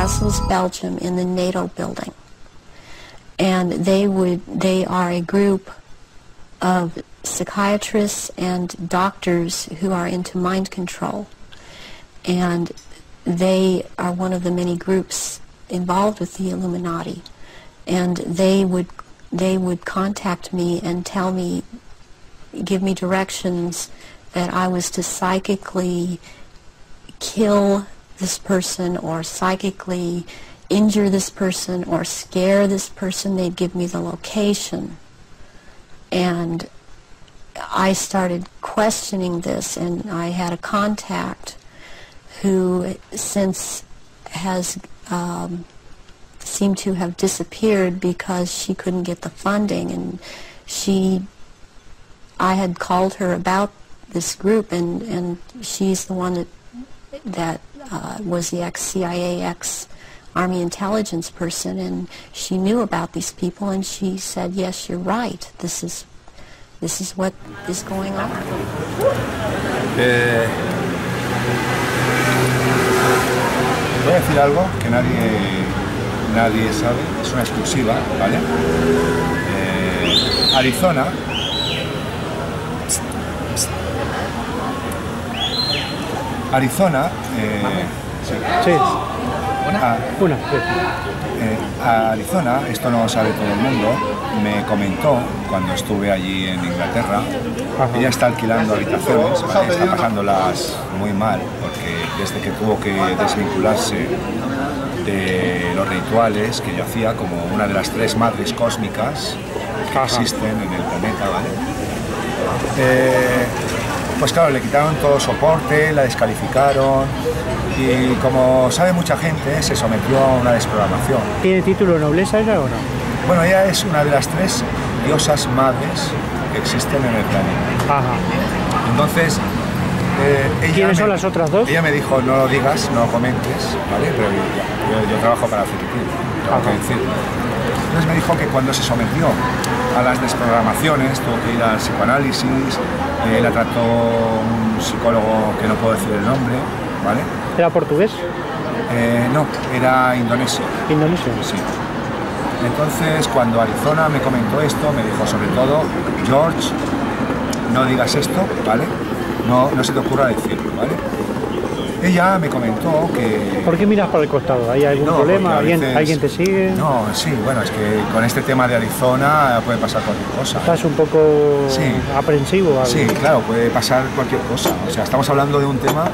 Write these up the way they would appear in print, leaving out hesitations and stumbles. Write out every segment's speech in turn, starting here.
Brussels, Belgium, in the NATO building. And they are a group of psychiatrists and doctors who are into mind control. And they are one of the many groups involved with the Illuminati. And they would contact me and tell me, give me directions that I was to psychically kill this person or psychically injure this person or scare this person. They'd give me the location. And I started questioning this, and I had a contact who since has seemed to have disappeared because she couldn't get the funding, and I had called her about this group, and she's the one that was the ex-CIA, ex-Army intelligence person, and she knew about these people, and she said, yes, you're right, this is what is going on. Voy a decir algo que nadie sabe, es una exclusiva, ¿vale? Arizona Arizona, esto no lo sabe todo el mundo, me comentó cuando estuve allí en Inglaterra. Ajá. Ella está alquilando habitaciones, ¿vale? Está pasándolas muy mal porque desde que tuvo que desvincularse de los rituales que yo hacía como una de las 3 madres cósmicas que existen en el planeta, ¿vale? Pues claro, le quitaron todo soporte, la descalificaron y como sabe mucha gente, se sometió a una desprogramación. ¿Tiene título de nobleza ella o no? Bueno, ella es una de las 3 diosas madres que existen en el planeta. Ajá. Entonces, ¿quiénes son las otras 2? Ella me dijo, no lo digas, no lo comentes, ¿vale? Pero yo trabajo para Filipino, tengo que decirlo. Entonces me dijo que cuando se sometió a las desprogramaciones, tuvo que ir al psicoanálisis, la trató un psicólogo que no puedo decir el nombre, ¿vale? ¿Era portugués? No, era indonesio. ¿Indonesio? Sí. Entonces, cuando Arizona me comentó esto, me dijo, sobre todo, George, no digas esto, ¿vale? No se te ocurra decirlo, ¿vale? Ella me comentó que... ¿Por qué miras para el costado? ¿Hay algún problema? ¿Alguien te sigue? No, sí, bueno, es que con este tema de Arizona puede pasar cualquier cosa. ¿Estás un poco aprensivo? ¿Algo? Sí, claro, puede pasar cualquier cosa. O sea, estamos hablando de un tema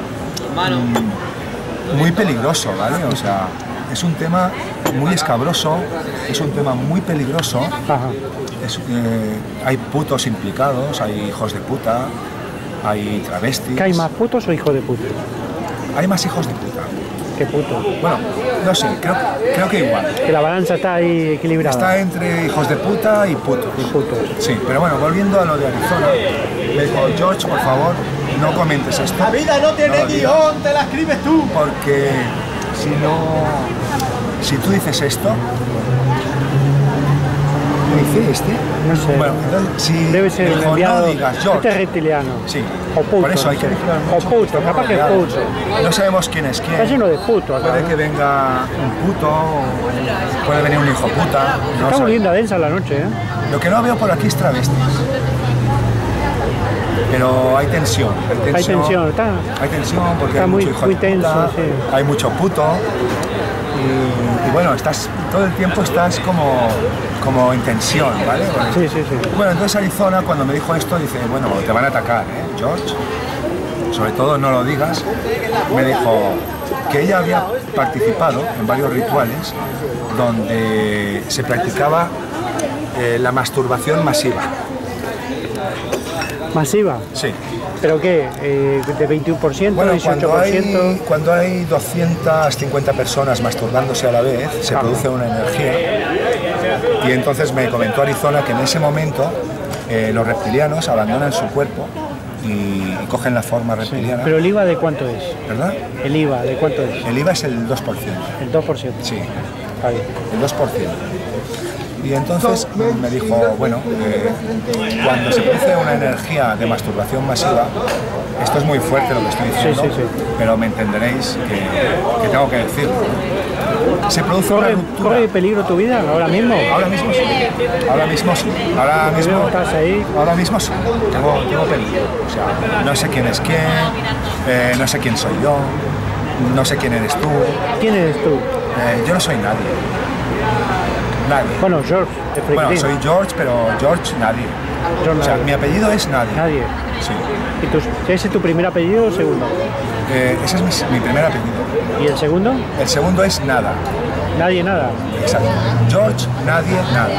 muy peligroso, ¿vale? O sea, es un tema muy escabroso, es un tema muy peligroso. Ajá. Hay putos implicados, hay hijos de puta, hay travestis. ¿Que hay más putos o hijos de puta? Hay más hijos de puta. ¿Qué puto? Bueno, no sé, creo que igual. Que la balanza está ahí equilibrada. Está entre hijos de puta y putos. Sí, pero bueno, volviendo a lo de Arizona, me dijo, George, por favor, no comentes esto. La vida no tiene guión, te la escribes tú. Porque si tú dices esto... ¿Qué dice este? No sé. Bueno, entonces, si debe ser dijo, enviado, no digas, George. Este es reptiliano. Sí. O puto. Por eso hay que vigilar mucho. O puto, capaz que es puto. No sabemos quién es quién. Está lleno de puto acá. Puede que venga un puto, puede venir un hijo puta. Está muy linda, densa la noche, ¿eh? Lo que no veo por aquí es travestis. Pero hay tensión. Hay tensión, está. Hay tensión porque está hay muy, mucho hijo muy de puta, tenso, sí. hay mucho puto. Y bueno, todo el tiempo estás como en tensión, ¿vale? Bueno, sí. Bueno, entonces Arizona cuando me dijo esto dice, bueno, te van a atacar, George, sobre todo no lo digas. Me dijo que ella había participado en varios rituales donde se practicaba la masturbación masiva. ¿Masiva? Sí. ¿Pero qué? ¿De 21%, bueno, 18%? Cuando hay 250 personas masturbándose a la vez, se produce una energía. Y entonces me comentó Arizona que en ese momento los reptilianos abandonan su cuerpo y cogen la forma reptiliana. ¿Pero el IVA de cuánto es? ¿Verdad? ¿El IVA de cuánto es? El IVA es el 2%. ¿El 2%? Sí. Está bien. El 2%. Y entonces me dijo, bueno, cuando se produce una energía de masturbación masiva, esto es muy fuerte lo que estoy diciendo, pero me entenderéis que tengo que decirlo. Se produce una ruptura. ¿Corre peligro tu vida ahora mismo? Ahora mismo sí. Ahora mismo sí. ¿Estás ahí? Ahora mismo sí. Tengo peligro. O sea, no sé quién es quién, no sé quién soy yo, no sé quién eres tú. ¿Quién eres tú? Yo no soy nadie. Nadie. Bueno, George. Bueno, soy George, pero George nadie. George, o sea, nadie. mi apellido es nadie. Nadie. Sí. ¿Y ¿Ese es tu primer apellido o segundo? Ese es mi primer apellido. ¿Y el segundo? El segundo es nada. Nadie, nada. Exacto. George, nadie, nada.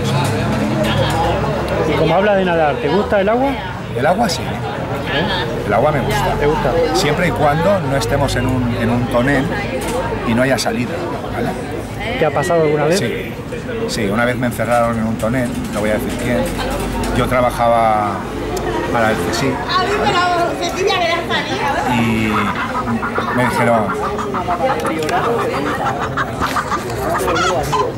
Y como hablas de nadar, ¿te gusta el agua? El agua sí. El agua me gusta. ¿Te gusta? Siempre y cuando no estemos en un tonel y no haya salida. ¿Vale? ¿Te ha pasado alguna vez? Sí. Sí, una vez me encerraron en un tonel, no voy a decir quién. Yo trabajaba para el CSIC, ¿vale? Y me dijeron,